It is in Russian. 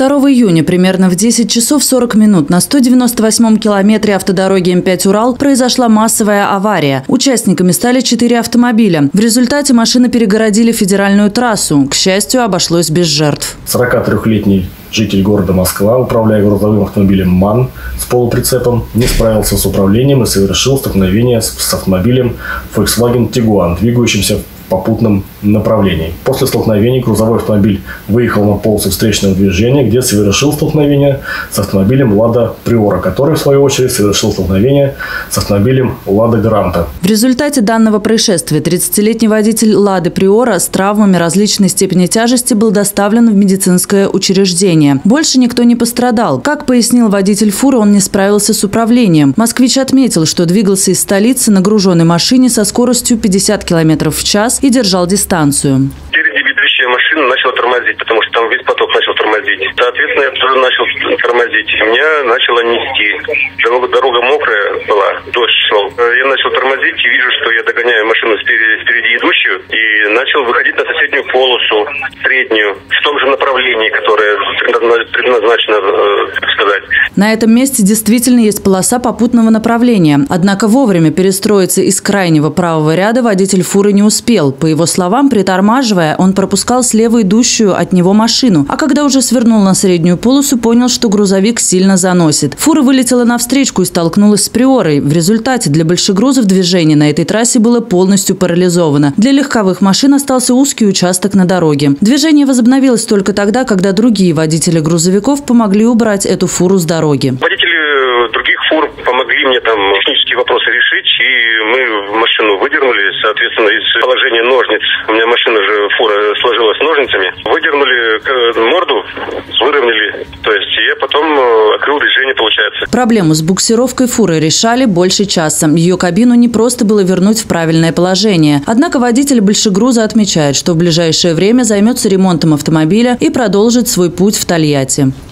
2 июня примерно в 10 часов 40 минут на 198-м километре автодороги М5 «Урал» произошла массовая авария. Участниками стали 4 автомобиля. В результате машины перегородили федеральную трассу. К счастью, обошлось без жертв. 43-летний житель города Москва, управляя грузовым автомобилем МАН с полуприцепом, не справился с управлением и совершил столкновение с автомобилем Volkswagen Tiguan, двигающимся в попутном направлении. После столкновения грузовой автомобиль выехал на полосу встречного движения, где совершил столкновение с автомобилем Lada Priora, который, в свою очередь, совершил столкновение с автомобилем Lada Granta. В результате данного происшествия 30-летний водитель Lada Priora с травмами различной степени тяжести был доставлен в медицинское учреждение. Больше никто не пострадал. Как пояснил водитель фуры, он не справился с управлением. Москвич отметил, что двигался из столицы на груженной машине со скоростью 50 км в час и держал дистанцию. Впереди бегущая машина начала тормозить, потому что там весь поток начал тормозить. Соответственно, я тоже начал тормозить. Меня начало нести. Дорога мокрая была, дождь шел. Я начал тормозить и вижу, что я догоняю машину спереди идущую и начал выходить на соседнюю полосу, среднюю, в том же направлении, которое предназначено, так сказать. На этом месте действительно есть полоса попутного направления. Однако вовремя перестроиться из крайнего правого ряда водитель фуры не успел. По его словам, притормаживая, он пропускал слева идущую от него машину. А когда уже свернул на среднюю полосу, понял, что грузовик сильно заносит. Фура вылетела навстречку и столкнулась с Приорой. В результате для большегрузов движение на этой трассе было полностью парализовано. Для легковых машин остался узкий участок на дороге. Движение возобновилось только тогда, когда другие водители грузовиков помогли убрать эту фуру с дороги. Водители других фур помогли мне там технические вопросы решить, и мы машину выдернули, соответственно, из положения ножниц. У меня машина же, фура, сложилась ножницами. Выдернули морду, выровняли, то есть я потом открыл движение, получается. Проблему с буксировкой фуры решали больше часа. Ее кабину не просто было вернуть в правильное положение. Однако водитель большегруза отмечает, что в ближайшее время займется ремонтом автомобиля и продолжит свой путь в Тольятти.